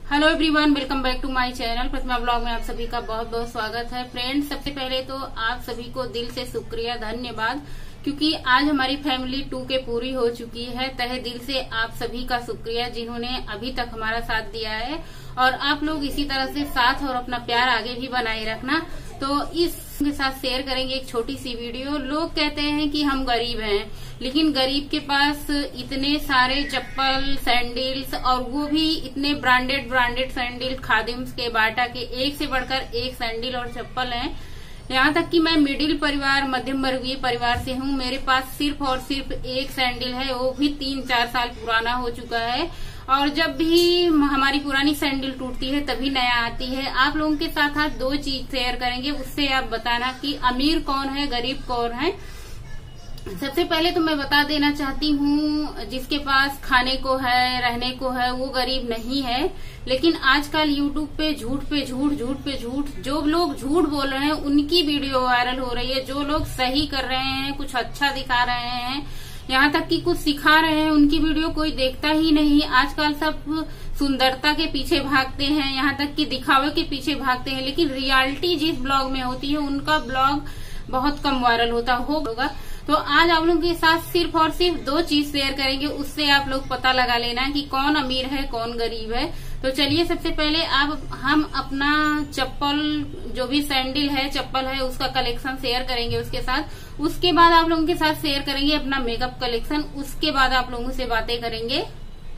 Hello everyone, welcome back to my channel Pratima blog में आप सभी का बहुत बहुत स्वागत है। फ्रेंड्स, सबसे पहले तो आप सभी को दिल से शुक्रिया, धन्यवाद, क्योंकि आज हमारी फैमिली 2K पूरी हो चुकी है। तहे दिल से आप सभी का शुक्रिया जिन्होंने अभी तक हमारा साथ दिया है, और आप लोग इसी तरह से साथ और अपना प्यार आगे भी बनाए रखना। तो इसके साथ शेयर करेंगे एक छोटी सी वीडियो। लोग कहते हैं कि हम गरीब हैं, लेकिन गरीब के पास इतने सारे चप्पल, सैंडल्स, और वो भी इतने ब्रांडेड सैंडल, खादिम्स के, बाटा के, एक से बढ़कर एक सैंडल और चप्पल हैं। यहाँ तक कि मैं मिडिल परिवार, मध्यम वर्गीय परिवार से हूँ। मेरे पास सिर्फ और सिर्फ एक सैंडल है, वो भी 3-4 साल पुराना हो चुका है। और जब भी हमारी पुरानी सैंडल टूटती है तभी नया आती है। आप लोगों के साथ आज 2 चीज शेयर करेंगे, उससे आप बताना कि अमीर कौन है, गरीब कौन है। सबसे पहले तो मैं बता देना चाहती हूँ, जिसके पास खाने को है, रहने को है, वो गरीब नहीं है। लेकिन आजकल यूट्यूब पे झूठ पे झूठ, जो लोग झूठ बोल रहे हैं उनकी वीडियो वायरल हो रही है। जो लोग सही कर रहे हैं, कुछ अच्छा दिखा रहे हैं, यहाँ तक कि कुछ सिखा रहे हैं, उनकी वीडियो कोई देखता ही नहीं। आजकल सब सुंदरता के पीछे भागते हैं, यहाँ तक कि दिखावे के पीछे भागते हैं, लेकिन रियलिटी जिस ब्लॉग में होती है उनका ब्लॉग बहुत कम वायरल होता होगा। तो आज आप लोगों के साथ सिर्फ और सिर्फ 2 चीज शेयर करेंगे, उससे आप लोग पता लगा लेना कि कौन अमीर है, कौन गरीब है। तो चलिए, सबसे पहले हम अपना चप्पल, जो भी सैंडल है, चप्पल है, उसका कलेक्शन शेयर करेंगे उसके साथ। उसके बाद आप लोगों के साथ शेयर करेंगे अपना मेकअप कलेक्शन। उसके बाद आप लोगों से बातें करेंगे।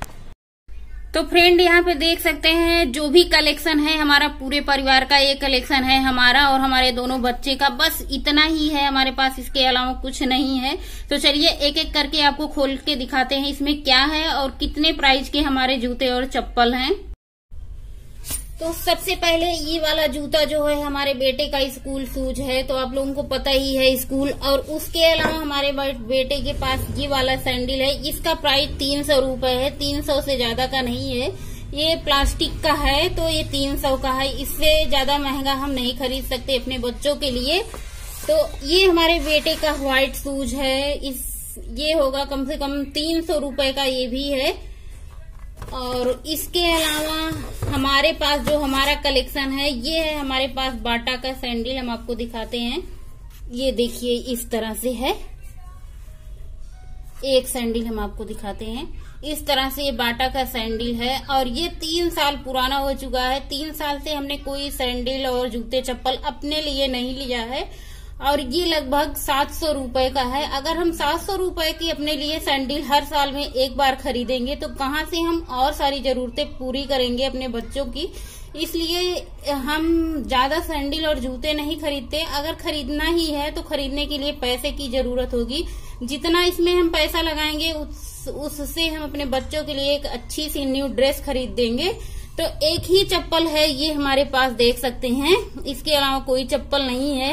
तो फ्रेंड, यहाँ पे देख सकते हैं जो भी कलेक्शन है हमारा पूरे परिवार का, ये कलेक्शन है हमारा और हमारे दोनों बच्चे का। बस इतना ही है हमारे पास, इसके अलावा कुछ नहीं है। तो चलिए एक एक करके आपको खोल के दिखाते हैं इसमें क्या है और कितने प्राइस के हमारे जूते और चप्पल हैं। तो सबसे पहले ये वाला जूता जो है हमारे बेटे का स्कूल शूज है, तो आप लोगों को पता ही है स्कूल। और उसके अलावा हमारे बेटे के पास ये वाला सैंडल है, इसका प्राइस 300 रूपये है, 300 से ज्यादा का नहीं है। ये प्लास्टिक का है तो ये 300 का है, इससे ज्यादा महंगा हम नहीं खरीद सकते अपने बच्चों के लिए। तो ये हमारे बेटे का व्हाइट शूज है, ये होगा कम से कम 300 रूपये का, ये भी है। और इसके अलावा हमारे पास जो हमारा कलेक्शन है, ये है हमारे पास बाटा का सैंडल। हम आपको दिखाते हैं, ये देखिए इस तरह से है। एक सैंडल हम आपको दिखाते हैं, इस तरह से ये बाटा का सैंडल है और ये 3 साल पुराना हो चुका है। 3 साल से हमने कोई सैंडल और जूते चप्पल अपने लिए नहीं लिया है, और ये लगभग 700 रूपये का है। अगर हम 700 रूपये की अपने लिए सैंडल हर साल में एक बार खरीदेंगे तो कहाँ से हम और सारी जरूरतें पूरी करेंगे अपने बच्चों की। इसलिए हम ज्यादा सैंडल और जूते नहीं खरीदते। अगर खरीदना ही है तो खरीदने के लिए पैसे की जरूरत होगी। जितना इसमें हम पैसा लगाएंगे उससे हम अपने बच्चों के लिए एक अच्छी सी न्यू ड्रेस खरीद देंगे। तो एक ही चप्पल है ये हमारे पास, देख सकते हैं, इसके अलावा कोई चप्पल नहीं है।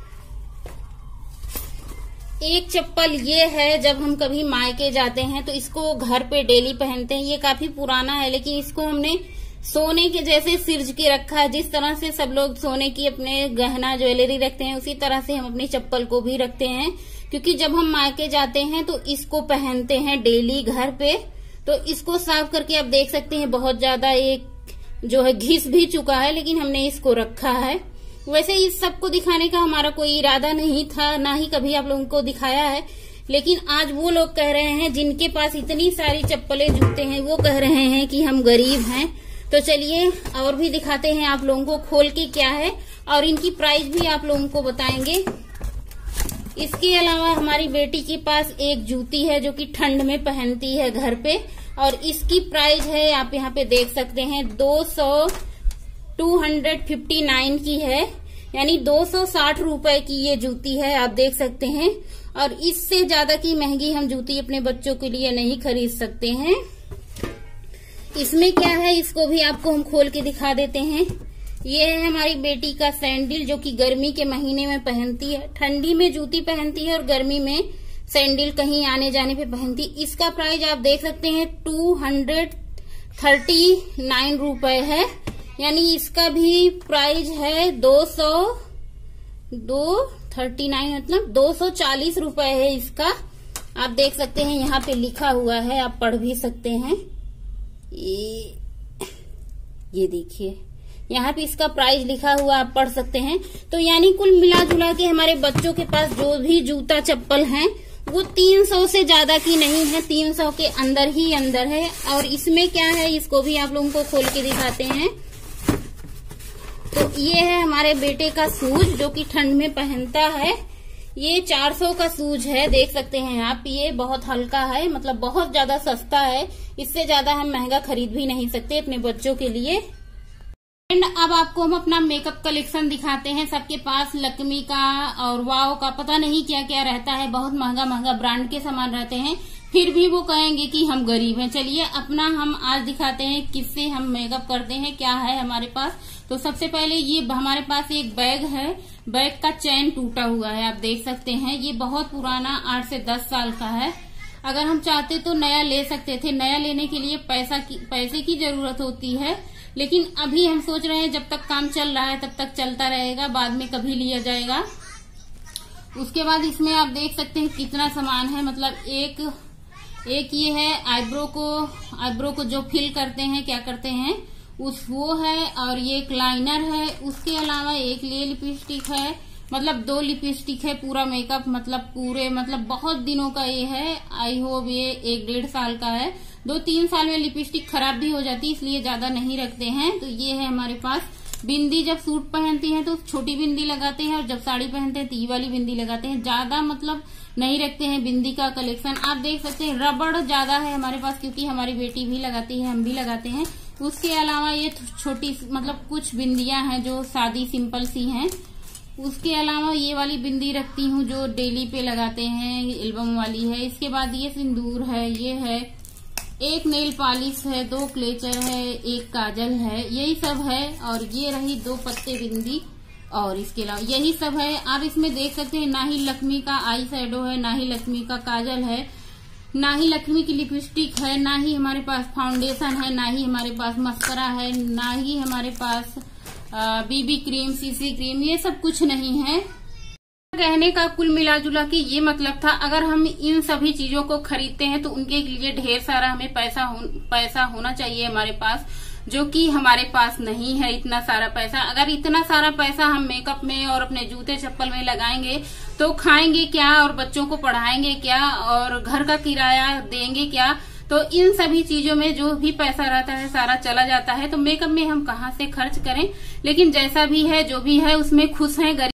एक चप्पल ये है, जब हम कभी मायके जाते हैं तो इसको घर पे डेली पहनते हैं। ये काफी पुराना है, लेकिन इसको हमने सोने के जैसे सिरज के रखा है। जिस तरह से सब लोग सोने की अपने गहना ज्वेलरी रखते हैं, उसी तरह से हम अपनी चप्पल को भी रखते हैं, क्योंकि जब हम मायके जाते हैं तो इसको पहनते हैं डेली घर पे। तो इसको साफ करके आप देख सकते हैं बहुत ज्यादा एक जो है घिस भी चुका है, लेकिन हमने इसको रखा है। वैसे इस सबको दिखाने का हमारा कोई इरादा नहीं था, ना ही कभी आप लोगों को दिखाया है। लेकिन आज वो लोग कह रहे हैं जिनके पास इतनी सारी चप्पलें, जूते हैं, वो कह रहे हैं कि हम गरीब हैं। तो चलिए और भी दिखाते हैं आप लोगों को खोल के क्या है, और इनकी प्राइस भी आप लोगों को बताएंगे। इसके अलावा हमारी बेटी के पास एक जूती है जो कि ठंड में पहनती है घर पे, और इसकी प्राइस है, आप यहाँ पे देख सकते हैं, 259 की है, यानी 260 रूपये की ये जूती है, आप देख सकते हैं। और इससे ज्यादा की महंगी हम जूती अपने बच्चों के लिए नहीं खरीद सकते हैं। इसमें क्या है, इसको भी आपको हम खोल के दिखा देते हैं। ये है हमारी बेटी का सैंडल, जो कि गर्मी के महीने में पहनती है। ठंडी में जूती पहनती है और गर्मी में सैंडल कहीं आने जाने पे पहनती। इसका प्राइस आप देख सकते हैं 239 रूपये है, यानी इसका भी प्राइस है 239 मतलब 240 रूपये है इसका। आप देख सकते हैं यहाँ पे लिखा हुआ है, आप पढ़ भी सकते हैं। ये देखिए यहाँ पे इसका प्राइस लिखा हुआ आप पढ़ सकते हैं। तो यानी कुल मिला जुला के हमारे बच्चों के पास जो भी जूता चप्पल हैं वो 300 से ज्यादा की नहीं है, 300 के अंदर ही अंदर है। और इसमें क्या है इसको भी आप लोगों को खोल के दिखाते हैं। तो ये है हमारे बेटे का शूज जो कि ठंड में पहनता है। ये 400 का शूज है, देख सकते हैं आप। ये बहुत हल्का है, मतलब बहुत ज्यादा सस्ता है। इससे ज्यादा हम महंगा खरीद भी नहीं सकते अपने बच्चों के लिए। एंड अब आपको हम अपना मेकअप कलेक्शन दिखाते हैं। सबके पास लक्मी का और वाव का पता नहीं क्या क्या रहता है, बहुत महंगा महंगा ब्रांड के सामान रहते हैं, फिर भी वो कहेंगे कि हम गरीब हैं। चलिए अपना हम आज दिखाते हैं किससे हम मेकअप करते हैं, क्या है हमारे पास। तो सबसे पहले ये हमारे पास एक बैग है, बैग का चैन टूटा हुआ है, आप देख सकते हैं। ये बहुत पुराना 8 से 10 साल का है। अगर हम चाहते तो नया ले सकते थे। नया लेने के लिए पैसे की जरूरत होती है, लेकिन अभी हम सोच रहे हैं जब तक काम चल रहा है तब तक चलता रहेगा, बाद में कभी लिया जाएगा। उसके बाद इसमें आप देख सकते हैं कितना सामान है। मतलब एक ये है आईब्रो को जो फिल करते हैं, क्या करते हैं वो है, और ये एक लाइनर है। उसके अलावा एक ये लिपस्टिक है, मतलब 2 लिपस्टिक है। पूरा मेकअप मतलब बहुत दिनों का ये है। आई होप ये 1-1.5 साल का है। 2-3 साल में लिपस्टिक खराब भी हो जाती है, इसलिए ज्यादा नहीं रखते हैं। तो ये है हमारे पास बिंदी। जब सूट पहनती हैं तो छोटी बिंदी लगाते हैं, और जब साड़ी पहनते हैं तो ये वाली बिंदी लगाते हैं। ज्यादा मतलब नहीं रखते हैं बिंदी का कलेक्शन। आप देख सकते हैं रबड़ ज्यादा है हमारे पास, क्योंकि हमारी बेटी भी लगाती है, हम भी लगाते हैं। उसके अलावा ये छोटी मतलब कुछ बिंदियां हैं जो सादी सिंपल सी हैं। उसके अलावा ये वाली बिंदी रखती हूँ जो डेली पे लगाते हैं, एल्बम वाली है। इसके बाद ये सिंदूर है, ये है, एक नेल पॉलिश है, 2 क्लेचर है, एक काजल है, यही सब है। और ये रही 2 पत्ते बिंदी, और इसके अलावा यही सब है। आप इसमें देख सकते हैं ना ही लक्ष्मी का आई शैडो है, ना ही लक्ष्मी का काजल है, ना ही लक्ष्मी की लिपस्टिक है, ना ही हमारे पास फाउंडेशन है, ना ही हमारे पास मस्करा है, ना ही हमारे पास बीबी क्रीम, सीसी क्रीम, ये सब कुछ नहीं है। कहने का कुल मिला जुला के ये मतलब था, अगर हम इन सभी चीजों को खरीदते हैं तो उनके लिए ढेर सारा हमें पैसा होना चाहिए हमारे पास, जो कि हमारे पास नहीं है इतना सारा पैसा। अगर इतना सारा पैसा हम मेकअप में और अपने जूते चप्पल में लगाएंगे तो खाएंगे क्या, और बच्चों को पढ़ाएंगे क्या, और घर का किराया देंगे क्या। तो इन सभी चीजों में जो भी पैसा रहता है सारा चला जाता है। तो मेकअप में हम कहाँ से खर्च करें। लेकिन जैसा भी है जो भी है उसमें खुश हैं।